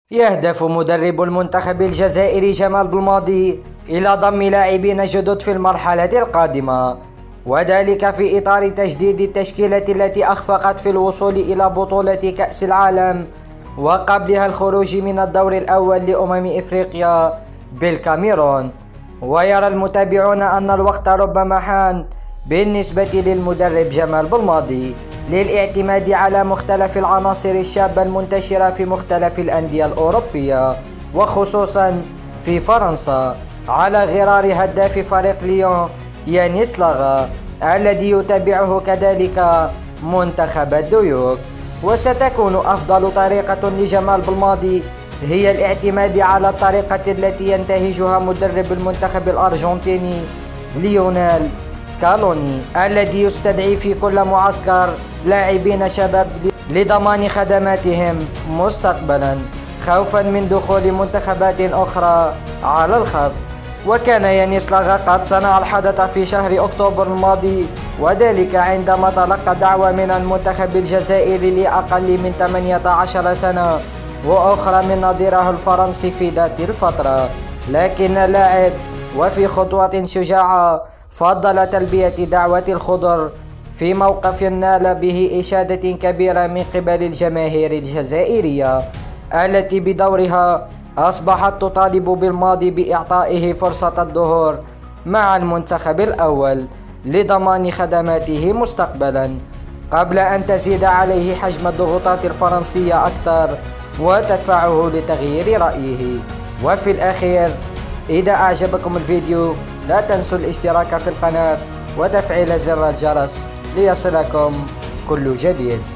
يهدف مدرب المنتخب الجزائري جمال بلماضي إلى ضم لاعبين جدد في المرحلة القادمة، وذلك في إطار تجديد التشكيلة التي أخفقت في الوصول إلى بطولة كأس العالم وقبلها الخروج من الدور الأول لأمم إفريقيا بالكاميرون. ويرى المتابعون أن الوقت ربما حان بالنسبة للمدرب جمال بلماضي للاعتماد على مختلف العناصر الشابة المنتشرة في مختلف الأندية الأوروبية وخصوصا في فرنسا، على غرار هداف فريق ليون يانيس لاغا الذي يتابعه كذلك منتخب الديوك. وستكون أفضل طريقة لجمال بلماضي هي الاعتماد على الطريقة التي ينتهجها مدرب المنتخب الأرجنتيني ليونيل سكالوني، الذي يستدعي في كل معسكر لاعبين شباب لضمان خدماتهم مستقبلا خوفا من دخول منتخبات أخرى على الخط. وكان يانيس لاغا قد صنع الحدث في شهر أكتوبر الماضي، وذلك عندما تلقى دعوة من المنتخب الجزائري لأقل من 18 سنة وأخرى من نظيره الفرنسي في ذات الفترة، لكن اللاعب وفي خطوة شجاعة فضل تلبية دعوة الخضر في موقف نال به إشادة كبيرة من قبل الجماهير الجزائرية، التي بدورها أصبحت تطالب بالماضي بإعطائه فرصة الظهور مع المنتخب الأول لضمان خدماته مستقبلا، قبل أن تزيد عليه حجم الضغوطات الفرنسية أكثر وتدفعه لتغيير رأيه. وفي الأخير، إذا أعجبكم الفيديو لا تنسوا الاشتراك في القناة وتفعيل زر الجرس ليصلكم كل جديد.